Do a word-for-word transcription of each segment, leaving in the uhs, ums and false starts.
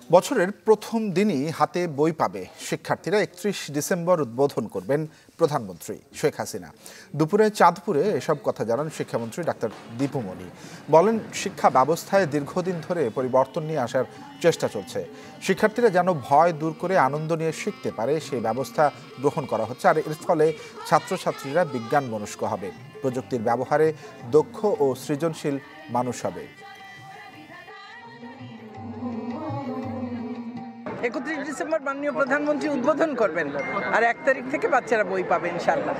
বছরের প্রথম দিনই হাতে বই পাবে শিক্ষার্থীরা। একত্রিশ ডিসেম্বর উদ্বোধন করবেন প্রধানমন্ত্রী শেখ হাসিনা। দুপুরে চাঁদপুরে এসব কথা জানান শিক্ষামন্ত্রী ডাক্তার দীপু মনি। বলেন, শিক্ষা ব্যবস্থায় দীর্ঘদিন ধরে পরিবর্তন নিয়ে আসার চেষ্টা চলছে। শিক্ষার্থীরা যেন ভয় দূর করে আনন্দ নিয়ে শিখতে পারে সেই ব্যবস্থা গ্রহণ করা হচ্ছে। আর এর ফলে ছাত্রছাত্রীরা বিজ্ঞান মনস্ক হবে, প্রযুক্তির ব্যবহারে দক্ষ ও সৃজনশীল মানুষ হবে। একত্রিশ ডিসেম্বর মাননীয় প্রধানমন্ত্রী উদ্বোধন করবেন, আর এক তারিখ থেকে বাচ্চারা বই পাবে ইনশাআল্লাহ।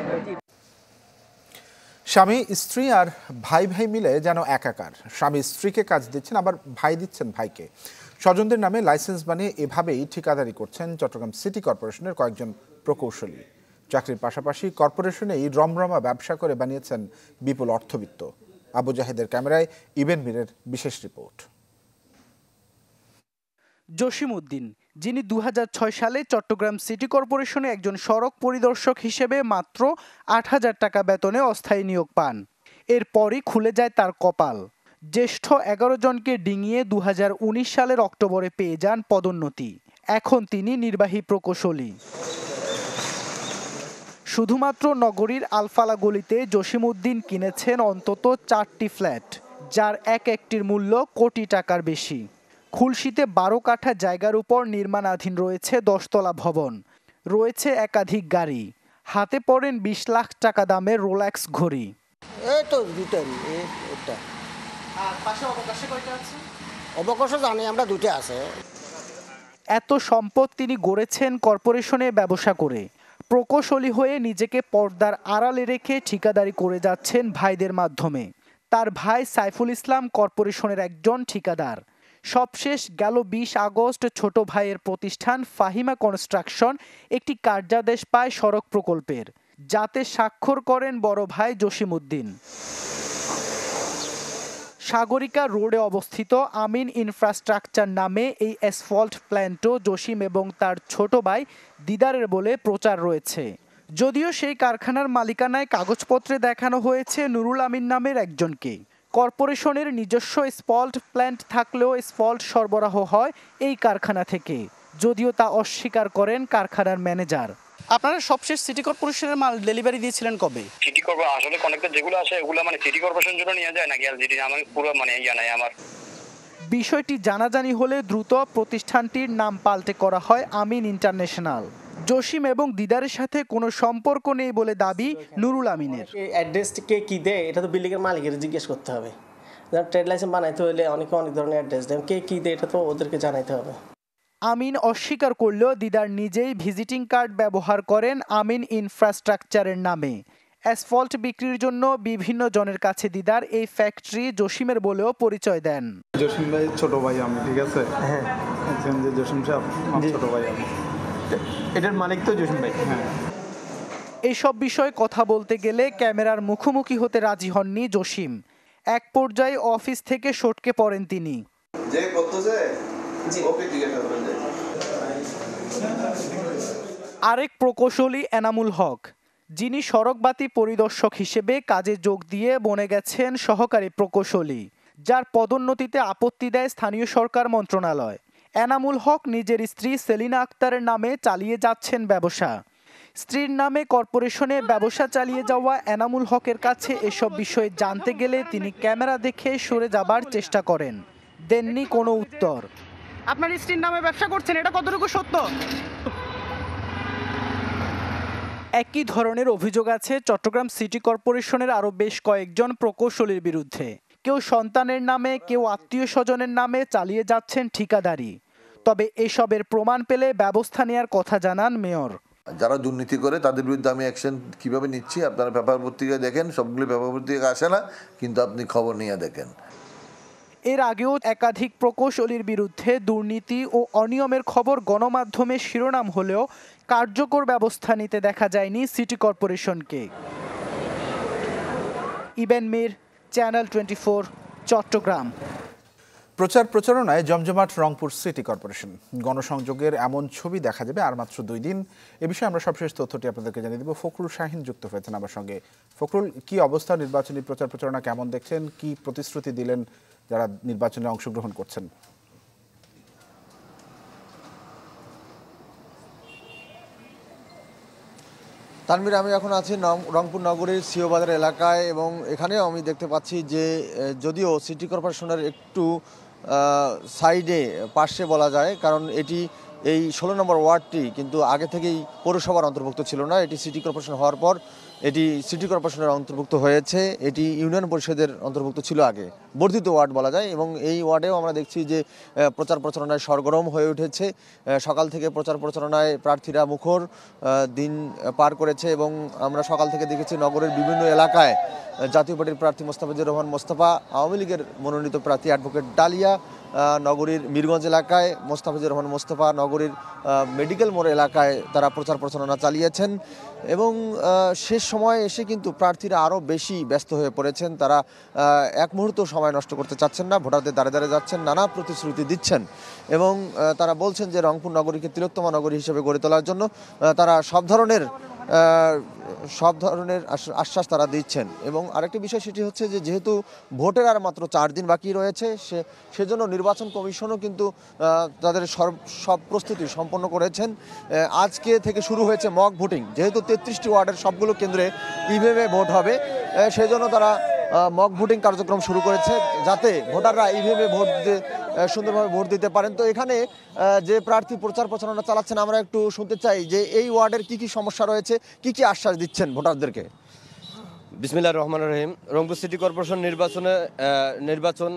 স্বামী স্ত্রী আর ভাই ভাই মিলে যেন একাকার। স্বামী স্ত্রীকে কাজ দিচ্ছেন, আবার ভাই দিচ্ছেন ভাইকে। স্বজনদের নামে লাইসেন্স বানিয়ে এভাবেই ঠিকাদারি করছেন চট্টগ্রাম সিটি কর্পোরেশনের কয়েকজন প্রকৌশলী। চাকরির পাশাপাশি কর্পোরেশনেই রমরমা ব্যবসা করে বানিয়েছেন বিপুল অর্থবিত্ত। আবু জাহেদের ক্যামেরায় ইবেন মীরের বিশেষ রিপোর্ট। জসিম উদ্দিন, যিনি দু হাজার ছয় সালে চট্টগ্রাম সিটি কর্পোরেশনে একজন সড়ক পরিদর্শক হিসেবে মাত্র আট হাজার টাকা বেতনে অস্থায়ী নিয়োগ পান। এরপরই খুলে যায় তার কপাল। জ্যেষ্ঠ এগারো জনকে ডিঙিয়ে দু হাজার উনিশ সালের অক্টোবরে পেয়ে যান পদোন্নতি। এখন তিনি নির্বাহী প্রকৌশলী। শুধুমাত্র নগরীর আলফালা গলিতে জসিম উদ্দিন কিনেছেন অন্তত চারটি ফ্ল্যাট, যার এক একটির মূল্য কোটি টাকার বেশি। খুলশীতে বারো কাঠা জায়গার উপর নির্মাণাধীন রয়েছে দশতলা ভবন, রয়েছে একাধিক গাড়ি। হাতে পড়েন বিশ লাখ টাকা দামের রোলেক্স ঘড়ি। অবকাশও জানি আমরা, দুটো আছে। এত সম্পদ তিনি গড়েছেন কর্পোরেশনে ব্যবসা করে। প্রকৌশলী হয়ে নিজেকে পর্দার আড়ালে রেখে ঠিকাদারি করে যাচ্ছেন ভাইদের মাধ্যমে। তার ভাই সাইফুল ইসলাম কর্পোরেশনের একজন ঠিকাদার। সবশেষ গেল বিশ আগস্ট ছোট ভাইয়ের প্রতিষ্ঠান ফাহিমা কনস্ট্রাকশন একটি কার্যাদেশ পায় সড়ক প্রকল্পের, যাতে স্বাক্ষর করেন বড় ভাই জসিম উদ্দিন। সাগরিকা রোডে অবস্থিত আমিন ইনফ্রাস্ট্রাকচার নামে এই অ্যাসফল্ট প্ল্যান্টও জসিম এবং তার ছোট ভাই দিদারের বলে প্রচার রয়েছে। যদিও সেই কারখানার মালিকানায় কাগজপত্রে দেখানো হয়েছে নুরুল আমিন নামের একজনকে। কর্পোরেশনের নিজস্ব স্পল্ট প্ল্যান্ট থাকলেও স্পল্ট সরবরাহ হয় এই কারখানা থেকে, যদিও তা অস্বীকার করেন কারখানার ম্যানেজার। আপনারা সবশেষ সিটি কর্পোরেশনের মাল ডেলিভারি দিয়েছিলেন কবে? সিটি কর্পোরেশন আসলে কনেক্টর যেগুলো আছে এগুলো মানে সিটি কর্পোরেশন জন্য নিয়ে যায় নাকি এলজিডি? আমি পুরো মানে ইয়া নাই আমার। বিষয়টি জানাজানি হলে দ্রুত প্রতিষ্ঠানটির নাম পাল্টে করা হয় আমিন ইন্টারন্যাশনাল। জসিম এবং দিদারের সাথে কোনো সম্পর্ক নেই বলে দাবি নুরুল আমিনের। অ্যাড্রেসকে কি দেয় এটা তো বিল্ডিংয়ের মালিকের জিজ্ঞেস করতে হবে। ট্রেড লাইসেন্স বানাইতে হলে অনেকে অনেক ধরনের অ্যাড্রেস দেয়, কে কী দেয় এটা তো ওদেরকে জানাইতে হবে। আমিন অস্বীকার করলেও দিদার নিজেই ভিজিটিং কার্ড ব্যবহার করেন আমিন ইনফ্রাস্ট্রাকচারের নামে। অ্যাসফল্ট বিক্রির জন্য বিভিন্ন জনের কাছে দিদার এই ফ্যাক্টরি জসিমের বলেও পরিচয় দেন। জসিম ভাই ছোট ভাই আমি, ঠিক আছে? হ্যাঁ, যে জসিম সাহেব ছোট ভাই আমি, এটার মালিক তো জসিম ভাই। হ্যাঁ, এইসব বিষয়ে কথা বলতে গেলে ক্যামেরার মুখোমুখি হতে রাজি হননি জসিম। এক পর্যায়ে অফিস থেকে সটকে পড়েন তিনি। আরেক প্রকৌশলী এনামুল হক, যিনি সড়কবাতি পরিদর্শক হিসেবে কাজে যোগ দিয়ে বনে গেছেন সহকারী প্রকৌশলী, যার পদোন্নতিতে আপত্তি দেয় স্থানীয় সরকার মন্ত্রণালয়। এনামুল হক নিজের স্ত্রী সেলিনা আক্তারের নামে চালিয়ে যাচ্ছেন ব্যবসা। স্ত্রীর নামে কর্পোরেশনে ব্যবসা চালিয়ে যাওয়া এনামুল হকের কাছে এসব বিষয়ে জানতে গেলে তিনি ক্যামেরা দেখে সরে যাবার চেষ্টা করেন। দেননি কোনো উত্তর। আপনার স্ত্রীর নামে ব্যবসা করছেন, এটা কতটুকু সত্য? একই ধরনের অভিযোগ আছে চট্টগ্রাম সিটি কর্পোরেশনের আরও বেশ কয়েকজন প্রকৌশলীর বিরুদ্ধে। কেউ সন্তানের নামে, কেউ আত্মীয় স্বজনের নামে চালিয়ে যাচ্ছেন ঠিকাদারি। তবে এসবের প্রমাণ পেলে ব্যবস্থা নেওয়ার কথা জানান মেয়র। যারা দুর্নীতি করে তাদের বিরুদ্ধে আমি অ্যাকশন কীভাবে নিচ্ছি আপনারা পেপার পত্রিকায় দেখেন। সবগুলো পেপার পত্রিকা আসে না, কিন্তু আপনি খবর নিয়ে দেখেন। এর আগেও একাধিক প্রকৌশলীর বিরুদ্ধে দুর্নীতি ও অনিয়মের খবর গণমাধ্যমে শিরোনাম হলেও কার্যকর ব্যবস্থা নিতে দেখা যায়নি সিটি কর্পোরেশনকে। Iben Mir, channel twenty four, Chattogram. প্রচার প্রচারণায় জমজমাট রংপুর সিটি কর্পোরেশন। গণসংযোগের এমন ছবি দেখা যাবে আর মাত্র দুই দিন। এ বিষয়ে আমরা সবশেষ তথ্যটি আপনাদেরকে জানিয়ে দেব। ফখরুল শাহিন যুক্ত হয়েছেন আমার সঙ্গে। ফখরুল, কি অবস্থা? নির্বাচনী প্রচার প্রচারণা কেমন দেখছেন? কি প্রতিশ্রুতি দিলেন যারা নির্বাচনে অংশগ্রহণ করছেন? তানভীর, আমি এখন আছি রংপুর নগরীর সিও বাজার এলাকায় এবং এখানেও আমি দেখতে পাচ্ছি যে যদিও সিটি কর্পোরেশনের একটু সাইডে পাশে বলা যায়, কারণ এটি এই ষোলো নম্বর ওয়ার্ডটি কিন্তু আগে থেকেই পৌরসভার অন্তর্ভুক্ত ছিল না, এটি সিটি কর্পোরেশন হওয়ার পর এটি সিটি কর্পোরেশনের অন্তর্ভুক্ত হয়েছে। এটি ইউনিয়ন পরিষদের অন্তর্ভুক্ত ছিল আগে, বর্ধিত ওয়ার্ড বলা যায়। এবং এই ওয়ার্ডেও আমরা দেখছি যে প্রচার প্রচারণায় সরগরম হয়ে উঠেছে। সকাল থেকে প্রচার প্রচারণায় প্রার্থীরা মুখর দিন পার করেছে এবং আমরা সকাল থেকে দেখেছি নগরের বিভিন্ন এলাকায় জাতীয় পার্টির প্রার্থী মোস্তাফিজুর রহমান মোস্তফা, আওয়ামী লীগের মনোনীত প্রার্থী অ্যাডভোকেট ডালিয়া, নগরীর মিরগঞ্জ এলাকায় মোস্তাফিজুর রহমান মোস্তফা, নগরীর মেডিকেল মোড় এলাকায় তারা প্রচার প্রচারণা চালিয়েছেন। এবং শেষ সময়ে এসে কিন্তু প্রার্থীরা আরও বেশি ব্যস্ত হয়ে পড়েছেন। তারা এক মুহূর্ত সময় নষ্ট করতে চাচ্ছেন না, ভোটারদের দ্বারে দ্বারে যাচ্ছেন, নানা প্রতিশ্রুতি দিচ্ছেন এবং তারা বলছেন যে রংপুর নগরীকে তিলোত্তমা নগরী হিসেবে গড়ে তোলার জন্য তারা সব ধরনের সব ধরনের আশ্বাস তারা দিচ্ছেন। এবং আরেকটি বিষয় সেটি হচ্ছে যে যেহেতু ভোটের আর মাত্র চার দিন বাকি রয়েছে, সে সেজন্য নির্বাচন কমিশনও কিন্তু তাদের সব প্রস্তুতি সম্পন্ন করেছেন। আজকে থেকে শুরু হয়েছে মক ভোটিং, যেহেতু তেত্রিশটি ওয়ার্ডের সবগুলো কেন্দ্রে ইভিএমে ভোট হবে, সেজন্য তারা মক ভোটিং কার্যক্রম শুরু করেছে যাতে ভোটাররা ইভিএমে ভোট দিয়ে সুন্দরভাবে ভোট দিতে পারেন। তো এখানে যে প্রার্থী প্রচার প্রচারণা চালাচ্ছেন, আমরা একটু শুনতে চাই যে এই ওয়ার্ডের কি কি সমস্যা রয়েছে, কি কি আশ্বাস দিচ্ছেন ভোটারদেরকে। বিসমিল্লাহির রহমানির রহিম। রংপুর সিটি কর্পোরেশন নির্বাচনে নির্বাচন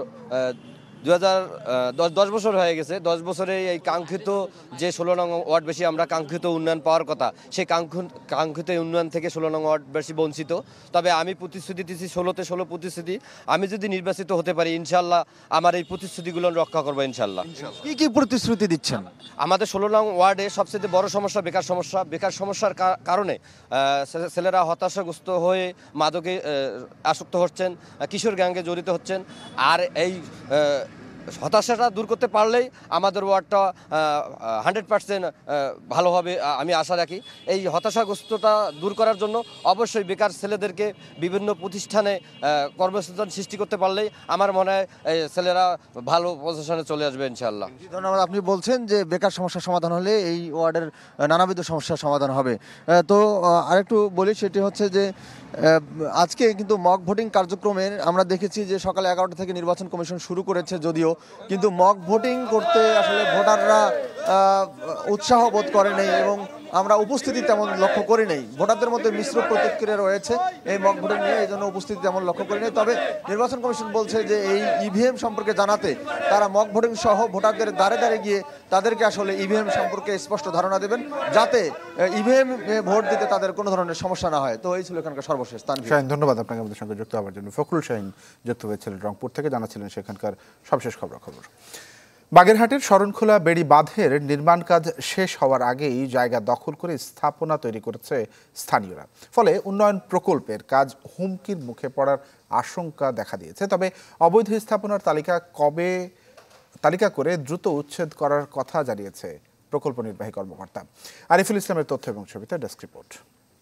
দু হাজার দশ দশ বছর হয়ে গেছে। দশ বছরে এই কাঙ্ক্ষিত যে ষোলো নং ওয়ার্ড বেশি আমরা কাঙ্ক্ষিত উন্নয়ন পাওয়ার কথা, সেই কাঙ্ক্ষিত উন্নয়ন থেকে ষোলো নং ওয়ার্ড বেশি বঞ্চিত। তবে আমি প্রতিশ্রুতি দিচ্ছি ষোলোতে ষোলো প্রতিশ্রুতি, আমি যদি নির্বাচিত হতে পারি ইনশাল্লাহ আমার এই প্রতিশ্রুতিগুলো রক্ষা করবো ইনশাল্লাহ। কি কি প্রতিশ্রুতি দিচ্ছেন? আমাদের ষোলো নং ওয়ার্ডে সবচেয়ে বড় সমস্যা বেকার সমস্যা। বেকার সমস্যার কারণে ছেলেরা হতাশাগ্রস্ত হয়ে মাদকে আসক্ত হচ্ছেন, কিশোর গ্যাংয়ে জড়িত হচ্ছেন। আর এই হতাশাটা দূর করতে পারলেই আমাদের ওয়ার্ডটা হান্ড্রেড পার্সেন্ট ভালো হবে আমি আশা রাখি। এই হতাশাগ্রস্ততা দূর করার জন্য অবশ্যই বেকার ছেলেদেরকে বিভিন্ন প্রতিষ্ঠানে কর্মসংস্থান সৃষ্টি করতে পারলেই আমার মনে হয় ছেলেরা ভালো পজিশনে চলে আসবে ইনশাআল্লাহ। ধন্যবাদ। আপনি বলছেন যে বেকার সমস্যার সমাধান হলে এই ওয়ার্ডের নানাবিধ সমস্যার সমাধান হবে। তো আরেকটু বলি, সেটি হচ্ছে যে আজকে কিন্তু মক ভোটিং কার্যক্রমে আমরা দেখেছি যে সকাল এগারোটা থেকে নির্বাচন কমিশন শুরু করেছে, যদিও কিন্তু মক ভোটিং করতে আসলে ভোটাররা উৎসাহ বোধ করে নেই এবং আমরা উপস্থিতি তেমন লক্ষ্য করি নেই। ভোটারদের মধ্যে মিশ্র প্রতিক্রিয়া রয়েছে এই মক ভোটিং নিয়ে, এই জন্য উপস্থিতি তেমন লক্ষ্য করি নেই। তবে নির্বাচন কমিশন বলছে যে এই ইভিএম সম্পর্কে জানাতে তারা মক ভোটিং সহ ভোটারদের দ্বারে দ্বারে গিয়ে তাদেরকে আসলে ইভিএম সম্পর্কে স্পষ্ট ধারণা দেবেন, যাতে ইভিএম ভোট দিতে তাদের কোনো ধরনের সমস্যা না হয়। তো এই ছিল এখানকার সর্বশেষ। শাহিন, ধন্যবাদ আপনাকে আমাদের সঙ্গে যুক্ত হওয়ার জন্য। ফখরুল শাহিন যুক্ত হয়েছিলেন রংপুর থেকে, জানাচ্ছিলেন সেখানকার সবশেষ খবরাখবর। বাগেরহাটের শরণখোলা বেড়ি বাঁধের নির্মাণ কাজ শেষ হওয়ার আগেই জায়গা দখল করে স্থাপনা তৈরি করেছে স্থানীয়রা, ফলে উন্নয়ন প্রকল্পের কাজ হুমকির মুখে পড়ার আশঙ্কা দেখা দিয়েছে। তবে অবৈধ স্থাপনার তালিকা কবে তালিকা করে দ্রুত উচ্ছেদ করার কথা জানিয়েছে প্রকল্প নির্বাহী কর্মকর্তা। আরিফুল ইসলামের তথ্য এবং ছবিতে ডেস্ক রিপোর্ট।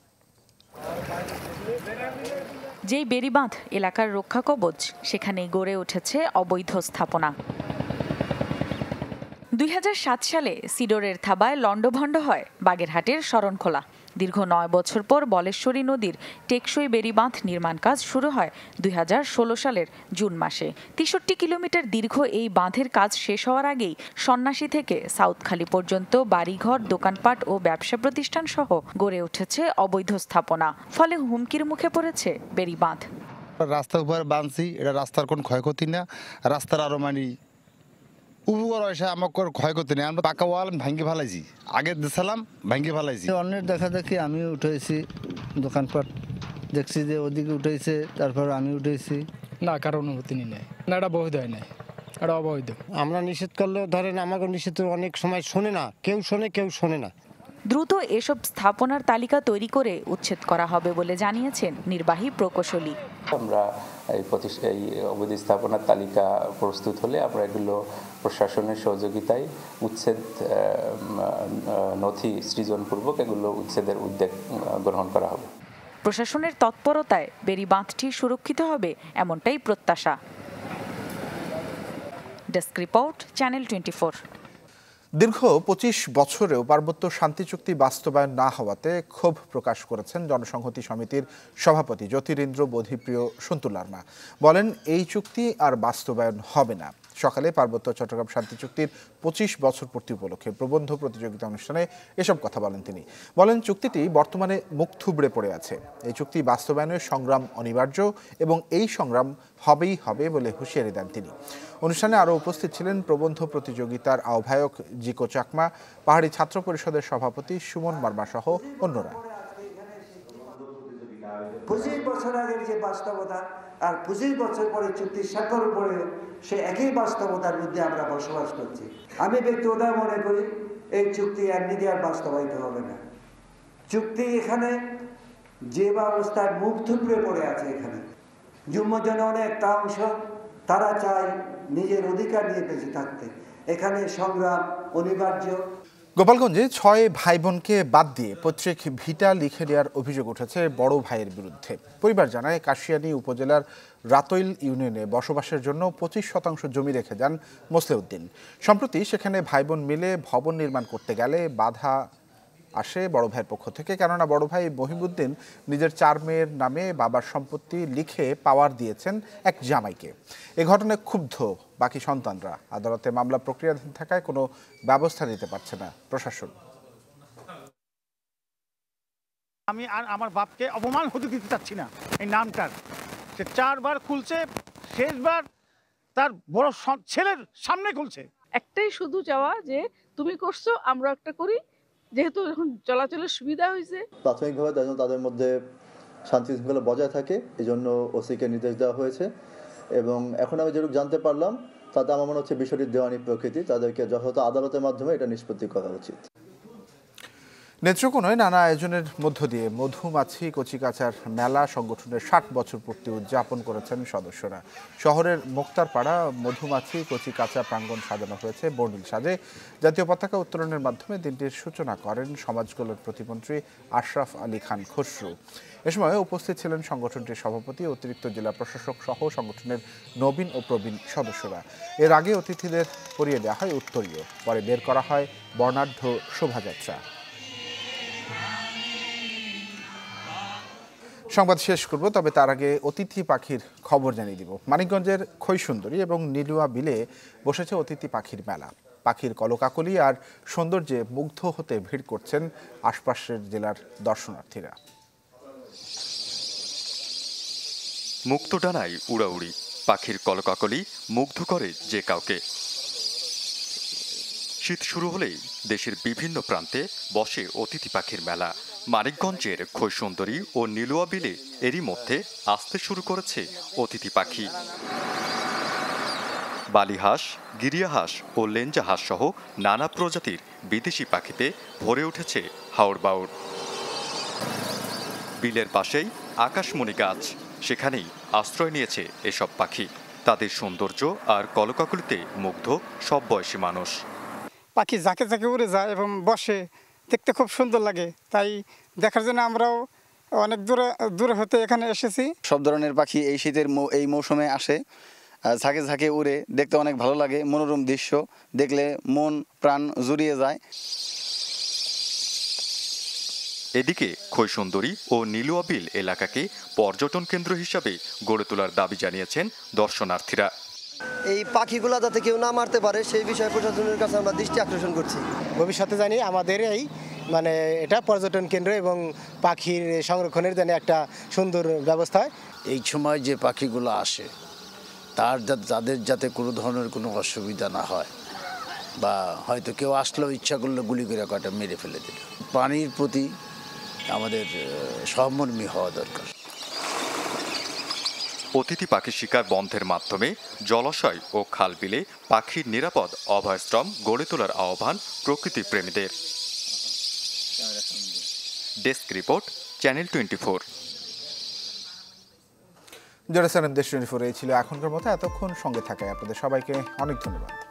যেই বেড়িবাঁধ এলাকার রক্ষা কবচ, সেখানেই গড়ে উঠেছে অবৈধ স্থাপনা। দুই হাজার সাত সালে সিডোরের থাবায় লণ্ডভণ্ড হয় বাগেরহাটের শরণখোলা। দীর্ঘ নয় বছর পর বলেশ্বরী নদীর টেকসই বেড়িবাঁধ নির্মাণ কাজ শুরু হয় দুই হাজার ষোলো সালের জুন মাসে। তেষট্টি কিলোমিটার দীর্ঘ এই বাঁধের কাজ শেষ হওয়ার আগেই সন্ন্যাসী থেকে সাউথখালী পর্যন্ত বাড়িঘর, দোকানপাট ও ব্যবসা প্রতিষ্ঠান সহ গড়ে উঠেছে অবৈধ স্থাপনা, ফলে হুমকির মুখে পড়েছে বেড়িবাঁধ। রাস্তার উপর বাঁধছি, এটা রাস্তার কোন ক্ষয়ক্ষতি না, রাস্তার আরো মানে উপকার হয়েছে, আমার ক্ষয়ক্ষতি নেই। আমরা পাকা ওয়াল ভাঙ্গি ফেলাইছি, আগে দিয়েছিলাম ভাঙ্গি ফেলাইছি। অন্যের দেখা দেখি আমি উঠেছি, দোকানপাট দেখছি যে ওদিকে উঠেছে, তারপর আমি উঠেছি। না, কারো অনুমতি নেই, না এটা বৈধ হয় নাই, এটা অবৈধ। আমরা নিষেধ করলেও ধরেন আমাকে নিষেধ অনেক সময় শোনে না, কেউ শোনে কেউ শোনে না। দ্রুত এসব স্থাপনার তালিকা তৈরি করে উচ্ছেদ করা হবে বলে জানিয়েছেন নির্বাহী প্রকৌশলী। আমরা এই এই অবৈধ স্থাপনার তালিকা প্রস্তুত হলে আমরা এগুলো প্রশাসনের সহযোগিতায় উচ্ছেদ নথি সৃজনপূর্বক এগুলো উচ্ছেদের উদ্যোগ গ্রহণ করা হবে। প্রশাসনের তৎপরতায় বেড়িবাঁধটি সুরক্ষিত হবে এমনটাই প্রত্যাশা। Desk report, channel twenty four. দীর্ঘ পঁচিশ বছরেও পার্বত্য শান্তি চুক্তি বাস্তবায়ন না হওয়াতে ক্ষোভ প্রকাশ করেছেন জনসংহতি সমিতির সভাপতি জ্যোতিরিন্দ্র বোধিপ্রিয় সন্তু লারমা। বলেন, এই চুক্তি আর বাস্তবায়ন হবে না। সকালে পার্বত্য চট্টগ্রাম শান্তি চুক্তির পঁচিশ বছর পূর্তি উপলক্ষে প্রবন্ধ প্রতিযোগিতা অনুষ্ঠানে এসব কথা বলেন তিনি। বলেন, চুক্তিটি বর্তমানে মুখ থুবড়ে পড়ে আছে। এই চুক্তি বাস্তবায়নের সংগ্রাম অনিবার্য এবং এই সংগ্রাম হবেই হবে বলে হুঁশিয়ারি দেন তিনি। অনুষ্ঠানে আরও উপস্থিত ছিলেন প্রবন্ধ প্রতিযোগিতার আহ্বায়ক জিকো চাকমা, পাহাড়ি ছাত্র পরিষদের সভাপতি সুমন মার্মা সহ অন্যরা। পঁচিশ বছর আগের যে বাস্তবতা আর পঁচিশ বছর পরে চুক্তি স্বাক্ষর পরেও সে একই বাস্তবতার মধ্যে আমরা বসবাস করছি। আমি ব্যক্তিগত মনে করি এই চুক্তি এমনিতে আর বাস্তবায়িত হবে না। চুক্তি এখানে যে অবস্থায় মুখ থুবড়ে পড়ে আছে, এখানে যুগ্ম জনগণের একটা অংশ তারা চায় নিজের অধিকার নিয়ে বেঁচে থাকতে। এখানে সংগ্রাম অনিবার্য। গোপালগঞ্জে ছয় ভাই বোনকে বাদ দিয়ে পৈতৃক ভিটা লিখে দেওয়ার অভিযোগ উঠেছে বড় ভাইয়ের বিরুদ্ধে। পরিবার জানায়, কাশিয়ানী উপজেলার রাতইল ইউনিয়নে বসবাসের জন্য পঁচিশ শতাংশ জমি রেখে যান মোসলেউদ্দিন। সম্প্রতি সেখানে ভাই বোন মিলে ভবন নির্মাণ করতে গেলে বাধা আসে বড় ভাইয়ের পক্ষ থেকে। কেননা বড় ভাই মহিবুদ্দিন নিজের চার মেয়ের নামে বাবার সম্পত্তি লিখে পাওয়ার দিয়েছেন এক জামাইকে। এ ঘটনায় ক্ষুব্ধ বাকি সন্তানরা। আদালতে মামলা প্রক্রিয়াধীন থাকায় কোনো ব্যবস্থা নিতে পারছে না প্রশাসন। আমি আর আমার বাপকে অপমান হতে দিতে চাচ্ছি না। এই নামটার সে চারবার খুলছে, শেষবার তার বড় ছেলের সামনে খুলছে। একটাই শুধু চাওয়া যে তুমি করছো, আমরা একটা করি, যেহেতু এখন চলাচলের সুবিধা হয়েছে। প্রাথমিকভাবে তাদের মধ্যে শান্তি শৃঙ্খলা বজায় থাকে, এই জন্য ওসিকে নির্দেশ দেওয়া হয়েছে। এবং এখন আমি যেটুকু জানতে পারলাম তাতে আমার মনে হচ্ছে বিষয়টির দেওয়ানি প্রকৃতি, তাদেরকে যথাযথ আদালতের মাধ্যমে এটা নিষ্পত্তি করা উচিত। নেত্রকোনায় নানা আয়োজনের মধ্য দিয়ে মধুমাছি কচিকাচার মেলা সংগঠনের ষাট বছর পূর্তি উদযাপন করেছেন সদস্যরা। শহরের মোক্তারপাড়া মধুমাছি কচিকাচা প্রাঙ্গণ সাজানো হয়েছে বর্ণিল সাজে। জাতীয় পতাকা উত্তোলনের মাধ্যমে দিনটির সূচনা করেন সমাজকল্যাণ প্রতিমন্ত্রী আশরাফ আলী খান খসরু। এ সময় উপস্থিত ছিলেন সংগঠনটির সভাপতি, অতিরিক্ত জেলা প্রশাসক সহ সংগঠনের নবীন ও প্রবীণ সদস্যরা। এর আগে অতিথিদের পরিয়ে দেওয়া হয় উত্তরীয়, পরে বের করা হয় বর্ণাঢ্য শোভাযাত্রা। সংবাদ শেষ করব, তবে তার আগে অতিথি পাখির খবর জানিয়ে দিব। মানিকগঞ্জের খৈসুন্দরী এবং নীলুয়া বিলে বসেছে অতিথি পাখির মেলা। পাখির কলকাকলি আর সৌন্দর্যে মুগ্ধ হতে ভিড় করছেন আশপাশের জেলার দর্শনার্থীরা। মুক্ত ডানায় উড়াউড়ি, পাখির কলকাকলি মুগ্ধ করে যে কাউকে। শীত শুরু হলেই দেশের বিভিন্ন প্রান্তে বসে অতিথি পাখির মেলা। মানিকগঞ্জের খৈসুন্দরী ও নীলুয়া বিলে এরই মধ্যে আসতে শুরু করেছে অতিথি পাখি। বালিহাঁস, গিরিয়া হাঁস ও লেঞ্জা হাঁস সহ নানা প্রজাতির বিদেশি পাখিতে ভরে উঠেছে হাওড় বাউড়। বিলের পাশেই আকাশমণি গাছ, সেখানেই আশ্রয় নিয়েছে এসব পাখি। তাদের সৌন্দর্য আর কলকাকলিতে মুগ্ধ সব বয়সী মানুষ। পাখি ঝাঁকে ঝাঁকে উড়ে যায় এবং বসে, দেখতে খুব সুন্দর লাগে। তাই দেখার জন্য আমরাও অনেক দূরে দূরে হতে এখানে এসেছি। সব ধরনের পাখি এই শীতের এই মৌসুমে আসে, ঝাঁকে ঝাঁকে উড়ে, দেখতে অনেক ভালো লাগে। মনোরম দৃশ্য দেখলে মন প্রাণ জুড়িয়ে যায়। এদিকে খৈসুন্দরী ও নীলুয়া বিল এলাকাকে পর্যটন কেন্দ্র হিসাবে গড়ে তোলার দাবি জানিয়েছেন দর্শনার্থীরা। এই পাখিগুলা যাতে কেউ না মারতে পারে সেই বিষয়ে প্রশাসনের কাছে আমরা দৃষ্টি আকর্ষণ করছি। ভবিষ্যতে জানি আমাদের এই মানে এটা পর্যটন কেন্দ্র এবং পাখির সংরক্ষণের জন্য একটা সুন্দর ব্যবস্থা। এই সময় যে পাখিগুলো আসে তার তাদের যাতে কোনো ধরনের কোনো অসুবিধা না হয়, বা হয়তো কেউ আসলেও ইচ্ছা করলে গুলি করে কয়টা মেরে ফেলে দিল। পানির প্রতি আমাদের সহমর্মী হওয়া দরকার। অতিথি পাখি শিকার বন্ধের মাধ্যমে জলাশয় ও খাল বিলে পাখির নিরাপদ অভয়াশ্রম গড়ে তোলার আহ্বান প্রকৃতি প্রেমীদের। Desk report, channel twenty four. জোরে সালাম, দেশ টোয়েন্টি ফোর এই ছিল এখনকার মতো। এতক্ষণ সঙ্গে থাকায় আপনাদের সবাইকে অনেক ধন্যবাদ।